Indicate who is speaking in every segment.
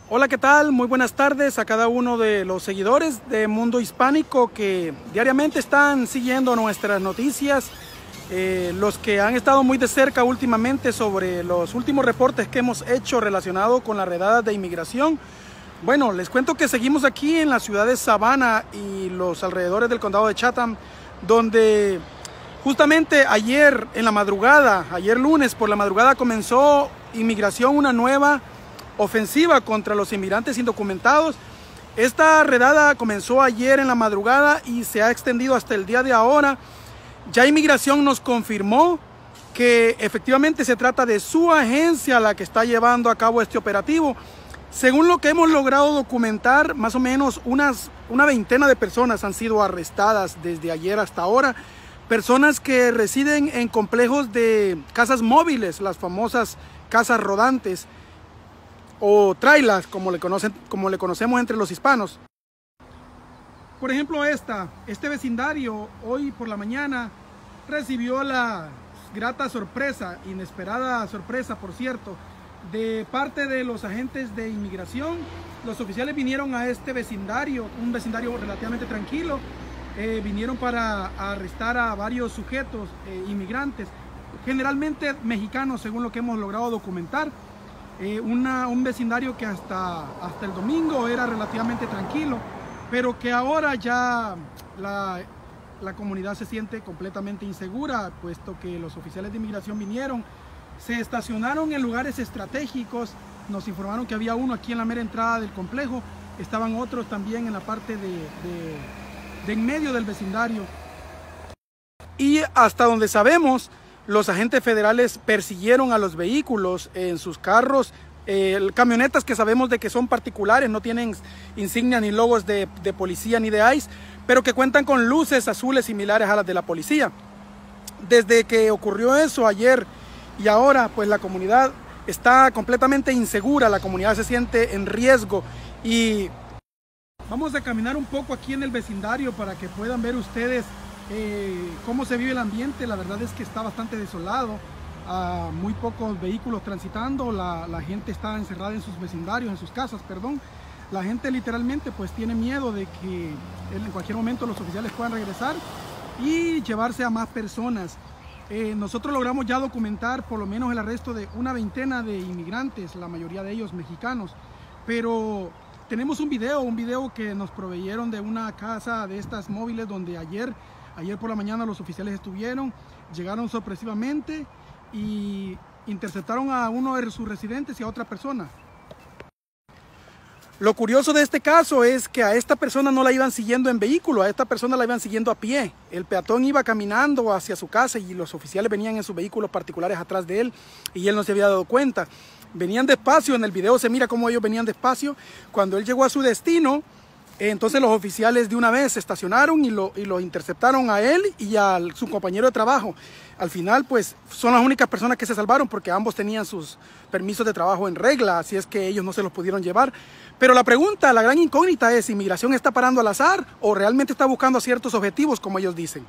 Speaker 1: Hola, ¿qué tal? Muy buenas tardes a cada uno de los seguidores de Mundo Hispánico que diariamente están siguiendo nuestras noticias, los que han estado muy de cerca últimamente sobre los últimos reportes que hemos hecho relacionados con las redadas de inmigración. Bueno, les cuento que seguimos aquí en la ciudad de Savannah y los alrededores del condado de Chatham, donde justamente ayer en la madrugada, ayer lunes por la madrugada, comenzó inmigración una nueva ofensiva contra los inmigrantes indocumentados. Esta redada comenzó ayer en la madrugada y se ha extendido hasta el día de ahora. Ya inmigración nos confirmó que efectivamente se trata de su agencia la que está llevando a cabo este operativo. Según lo que hemos logrado documentar, más o menos una veintena de personas han sido arrestadas desde ayer hasta ahora. Personas que residen en complejos de casas móviles, las famosas casas rodantes, o trailers, como le conocemos entre los hispanos. Por ejemplo, este vecindario hoy por la mañana recibió la grata sorpresa, inesperada sorpresa, por cierto, de parte de los agentes de inmigración. Los oficiales vinieron a este vecindario, un vecindario relativamente tranquilo, vinieron para arrestar a varios sujetos inmigrantes, generalmente mexicanos, según lo que hemos logrado documentar. Un vecindario que hasta el domingo era relativamente tranquilo, pero que ahora ya la comunidad se siente completamente insegura, puesto que los oficiales de inmigración vinieron, se estacionaron en lugares estratégicos. Nos informaron que había uno aquí en la mera entrada del complejo, estaban otros también en la parte de en medio del vecindario. Y hasta donde sabemos, los agentes federales persiguieron a los vehículos en sus carros, camionetas que sabemos de que son particulares, no tienen insignia ni logos de policía ni de ICE, pero que cuentan con luces azules similares a las de la policía. Desde que ocurrió eso ayer y ahora, pues la comunidad está completamente insegura, la comunidad se siente en riesgo. Y vamos a caminar un poco aquí en el vecindario para que puedan ver ustedes cómo se vive el ambiente. La verdad es que está bastante desolado, muy pocos vehículos transitando, la gente está encerrada en sus vecindarios, en sus casas, perdón. La gente literalmente pues tiene miedo de que en cualquier momento los oficiales puedan regresar y llevarse a más personas. Nosotros logramos ya documentar por lo menos el arresto de una veintena de inmigrantes, la mayoría de ellos mexicanos, pero tenemos un video que nos proveyeron de una casa de estas móviles donde ayer por la mañana los oficiales llegaron sorpresivamente y interceptaron a uno de sus residentes y a otra persona. Lo curioso de este caso es que a esta persona no la iban siguiendo en vehículo, a esta persona la iban siguiendo a pie. El peatón iba caminando hacia su casa y los oficiales venían en sus vehículos particulares atrás de él y él no se había dado cuenta. Venían despacio, en el video se mira cómo ellos venían despacio. Cuando él llegó a su destino, entonces los oficiales de una vez se estacionaron y lo interceptaron a él y a su compañero de trabajo. Al final pues son las únicas personas que se salvaron porque ambos tenían sus permisos de trabajo en regla, así es que ellos no se los pudieron llevar. Pero la pregunta, la gran incógnita es, ¿inmigración está parando al azar o realmente está buscando a ciertos objetivos como ellos dicen?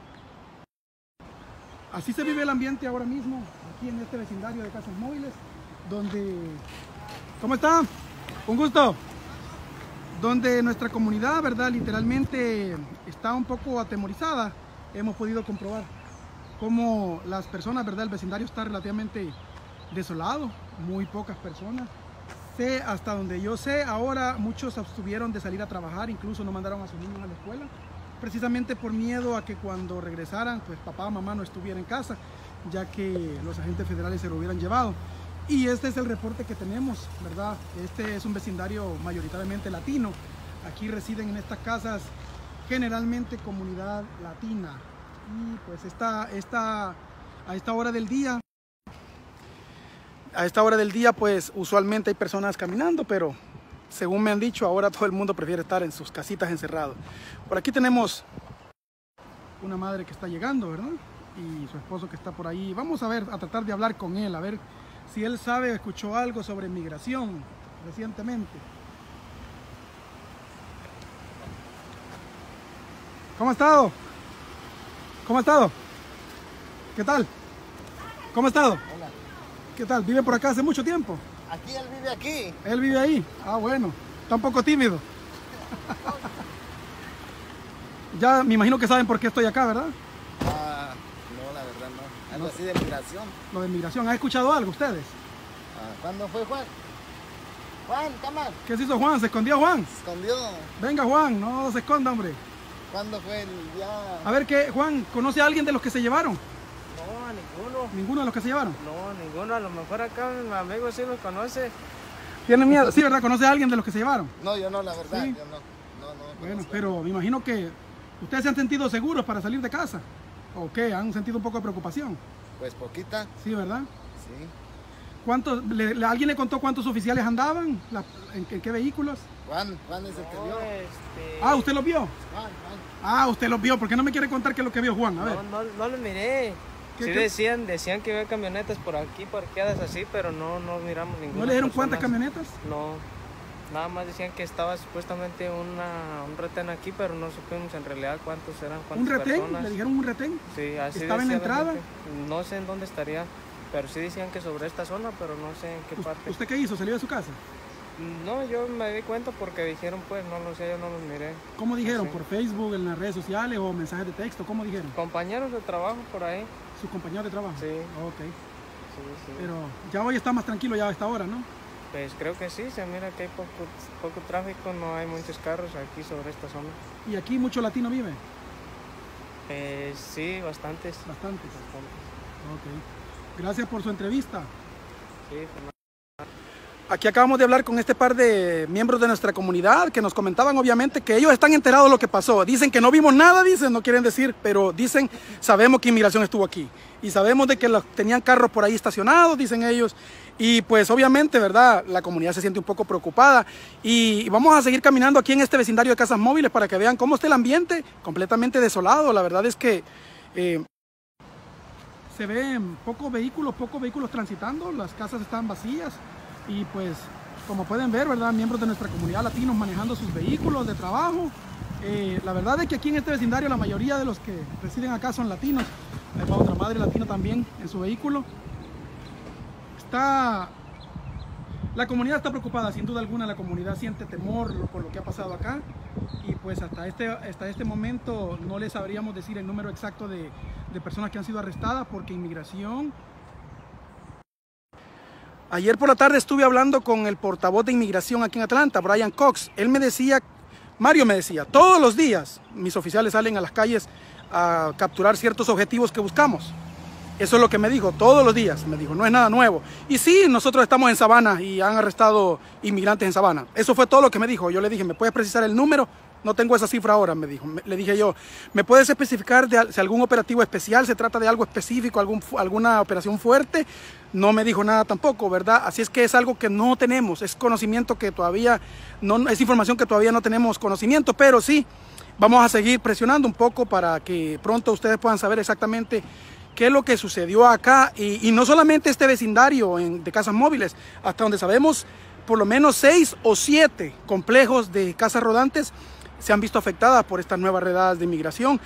Speaker 1: Así se vive el ambiente ahora mismo aquí en este vecindario de casas móviles, donde... ¿Cómo está? Un gusto. Donde nuestra comunidad, ¿verdad?, literalmente está un poco atemorizada. Hemos podido comprobar cómo las personas, ¿verdad?, el vecindario está relativamente desolado, muy pocas personas. Hasta donde yo sé, ahora muchos abstuvieron de salir a trabajar, incluso no mandaron a sus niños a la escuela, precisamente por miedo a que cuando regresaran, pues papá o mamá no estuviera en casa, ya que los agentes federales se lo hubieran llevado. Y este es el reporte que tenemos, ¿verdad? Este es un vecindario mayoritariamente latino. Aquí residen en estas casas generalmente comunidad latina. Y pues a esta hora del día, pues usualmente hay personas caminando, pero según me han dicho, ahora todo el mundo prefiere estar en sus casitas encerrados. Por aquí tenemos una madre que está llegando, ¿verdad? Y su esposo que está por ahí. Vamos a ver, a tratar de hablar con él, a ver si él sabe o escuchó algo sobre migración recientemente. ¿Cómo ha estado? ¿Cómo ha estado? ¿Qué tal? ¿Cómo ha estado?
Speaker 2: Hola.
Speaker 1: ¿Qué tal? ¿Vive por acá hace mucho tiempo?
Speaker 2: Aquí, él vive aquí.
Speaker 1: Él vive ahí. Ah, bueno. Está un poco tímido. Ya me imagino que saben por qué estoy acá, ¿verdad?
Speaker 2: Ah, no, la verdad no. Algo así de migración.
Speaker 1: Lo de migración. ¿Han escuchado algo ustedes?
Speaker 2: ¿Cuándo fue Juan? Juan, cámara.
Speaker 1: ¿Qué se hizo Juan? ¿Se escondió Juan?
Speaker 2: Se escondió.
Speaker 1: Venga Juan, no se esconda, hombre.
Speaker 2: ¿Cuándo fue el día?
Speaker 1: A ver, ¿qué, Juan, conoce a alguien de los que se llevaron?
Speaker 3: No, a ninguno.
Speaker 1: ¿Ninguno de los que se llevaron?
Speaker 3: No, ninguno. A lo mejor acá mi amigo sí lo conoce.
Speaker 1: ¿Tiene miedo? Sí, ¿verdad? ¿Conoce a alguien de los que se llevaron?
Speaker 2: No, yo no, la verdad.
Speaker 1: ¿Sí?
Speaker 2: Yo no
Speaker 1: Bueno,
Speaker 2: conozco.
Speaker 1: pero me imagino que ustedes se han sentido seguros para salir de casa. ¿O qué? ¿Han sentido un poco de preocupación?
Speaker 2: Pues poquita.
Speaker 1: Sí, ¿verdad?
Speaker 2: Sí.
Speaker 1: ¿Cuántos, alguien le contó cuántos oficiales andaban? ¿En qué vehículos?
Speaker 2: Juan es el que vio.
Speaker 1: Ah, ¿usted los vio?
Speaker 2: Juan.
Speaker 1: Ah, usted los vio. ¿Por qué no me quiere contar qué es lo que vio Juan? A ver.
Speaker 3: No lo miré.
Speaker 1: ¿Qué,
Speaker 3: Sí
Speaker 1: qué?
Speaker 3: decían que había camionetas por aquí parqueadas así, pero no miramos ninguna.
Speaker 1: ¿No le dijeron
Speaker 3: persona.
Speaker 1: cuántas camionetas?
Speaker 3: No. Nada más decían que estaba supuestamente un retén aquí, pero no supimos en realidad cuántos eran,
Speaker 1: ¿Un
Speaker 3: cuántas
Speaker 1: retén?
Speaker 3: personas.
Speaker 1: ¿Le dijeron un retén?
Speaker 3: Sí, así
Speaker 1: ¿Estaba en la
Speaker 3: decía
Speaker 1: entrada?
Speaker 3: gente. No sé en dónde estaría, pero sí decían que sobre esta zona, pero no sé en qué parte.
Speaker 1: ¿Usted qué hizo? ¿Salió de su casa?
Speaker 3: No, yo me di cuenta porque dijeron, pues, no lo sé, yo no los miré.
Speaker 1: ¿Cómo dijeron?
Speaker 3: Sí.
Speaker 1: ¿Por Facebook, en las redes sociales o mensajes de texto? ¿Cómo dijeron?
Speaker 3: Compañeros de trabajo por ahí.
Speaker 1: ¿Sus compañeros de trabajo?
Speaker 3: Sí.
Speaker 1: Ok.
Speaker 3: Sí.
Speaker 1: Pero ya hoy está más tranquilo ya a esta hora, ¿no?
Speaker 3: Pues creo que sí, se mira que hay poco tráfico, no hay muchos carros aquí sobre esta zona.
Speaker 1: ¿Y aquí mucho latino vive?
Speaker 3: Sí, bastantes.
Speaker 1: Bastantes. Ok. Gracias por su entrevista.
Speaker 3: Sí, pues,
Speaker 1: Aquí acabamos de hablar con este par de miembros de nuestra comunidad que nos comentaban obviamente que ellos están enterados de lo que pasó. Dicen que no vimos nada, dicen, no quieren decir, pero dicen, sabemos que inmigración estuvo aquí. Y sabemos de que tenían carros por ahí estacionados, dicen ellos. Y pues obviamente, ¿verdad? La comunidad se siente un poco preocupada. Y vamos a seguir caminando aquí en este vecindario de casas móviles para que vean cómo está el ambiente, completamente desolado. La verdad es que se ven pocos vehículos transitando, las casas están vacías. Y pues, como pueden ver, ¿verdad? Miembros de nuestra comunidad latinos manejando sus vehículos de trabajo. La verdad es que aquí en este vecindario la mayoría de los que residen acá son latinos. Hay otra madre latina también en su vehículo. La comunidad está preocupada, sin duda alguna. La comunidad siente temor por lo que ha pasado acá. Y pues hasta este momento no les sabríamos decir el número exacto de personas que han sido arrestadas porque inmigración... Ayer por la tarde estuve hablando con el portavoz de inmigración aquí en Atlanta, Brian Cox. Él me decía, Mario me decía, todos los días mis oficiales salen a las calles a capturar ciertos objetivos que buscamos. Eso es lo que me dijo, todos los días, me dijo, no es nada nuevo. Y sí, nosotros estamos en Savannah y han arrestado inmigrantes en Savannah. Eso fue todo lo que me dijo. Yo le dije, ¿me puedes precisar el número? No tengo esa cifra ahora, me dijo. Le dije yo, ¿me puedes especificar si algún operativo especial, se trata de algo específico, alguna operación fuerte? No me dijo nada tampoco, ¿verdad? Así es que es algo que no tenemos, es conocimiento que todavía, es información que todavía no tenemos conocimiento, pero sí, vamos a seguir presionando un poco para que pronto ustedes puedan saber exactamente qué es lo que sucedió acá. Y no solamente este vecindario de casas móviles, hasta donde sabemos, por lo menos 6 o 7 complejos de casas rodantes se han visto afectadas por estas nuevas redadas de inmigración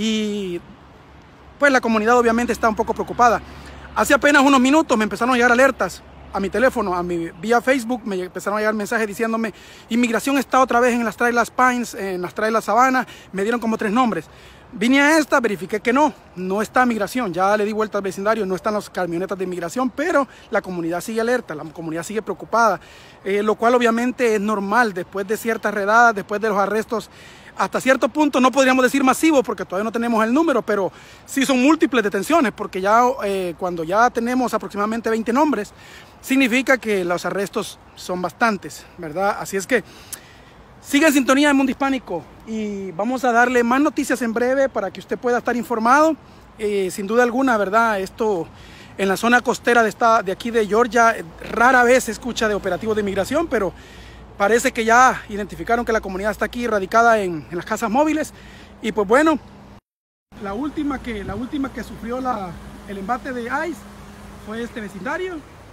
Speaker 1: y pues la comunidad obviamente está un poco preocupada. Hace apenas unos minutos me empezaron a llegar alertas a mi teléfono, vía Facebook, me empezaron a llegar mensajes diciéndome inmigración está otra vez en las Trailers Pines, en las Trailers Savannah, me dieron como 3 nombres. Vine a esta, verifiqué que no está migración, ya le di vuelta al vecindario, no están las camionetas de inmigración, pero la comunidad sigue alerta, la comunidad sigue preocupada, lo cual obviamente es normal después de ciertas redadas, después de los arrestos, hasta cierto punto no podríamos decir masivos porque todavía no tenemos el número, pero sí son múltiples detenciones porque ya cuando ya tenemos aproximadamente 20 nombres, significa que los arrestos son bastantes, ¿verdad? Así es que siga en sintonía de Mundo Hispánico y vamos a darle más noticias en breve para que usted pueda estar informado. Sin duda alguna, ¿verdad? Esto en la zona costera de aquí de Georgia rara vez se escucha de operativos de inmigración, pero parece que ya identificaron que la comunidad está aquí radicada en las casas móviles. Y pues bueno, la última que sufrió el embate de ICE fue este vecindario,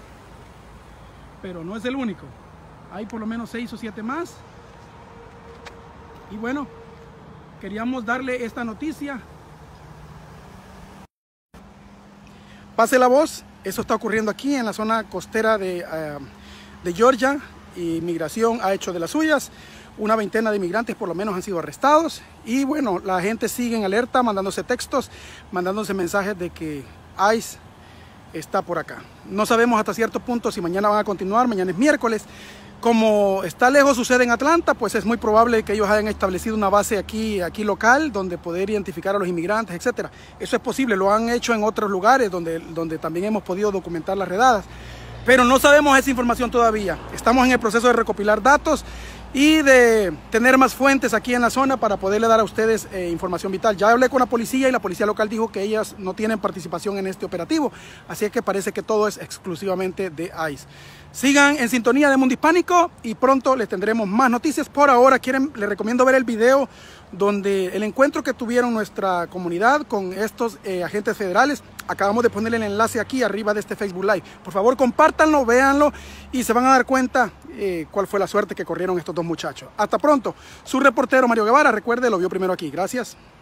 Speaker 1: pero no es el único. Hay por lo menos 6 o 7 más. Y bueno, queríamos darle esta noticia. Pase la voz, eso está ocurriendo aquí en la zona costera de de Georgia. Inmigración ha hecho de las suyas. Una veintena de inmigrantes por lo menos han sido arrestados. Y bueno, la gente sigue en alerta, mandándose textos, mandándose mensajes de que ICE está por acá. No sabemos hasta cierto punto si mañana van a continuar. Mañana es miércoles. Como está lejos, sucede en Atlanta, pues es muy probable que ellos hayan establecido una base aquí local donde poder identificar a los inmigrantes, etc. Eso es posible, lo han hecho en otros lugares donde también hemos podido documentar las redadas. Pero no sabemos esa información todavía. Estamos en el proceso de recopilar datos y de tener más fuentes aquí en la zona para poderle dar a ustedes información vital. Ya hablé con la policía y la policía local dijo que ellas no tienen participación en este operativo, así que parece que todo es exclusivamente de ICE. Sigan en sintonía de Mundo Hispánico y pronto les tendremos más noticias. Por ahora les recomiendo ver el video donde el encuentro que tuvieron nuestra comunidad con estos agentes federales. Acabamos de ponerle el enlace aquí arriba de este Facebook Live. Por favor, compártanlo, véanlo y se van a dar cuenta cuál fue la suerte que corrieron estos dos muchachos. Hasta pronto. Su reportero Mario Guevara, recuerde, lo vio primero aquí. Gracias.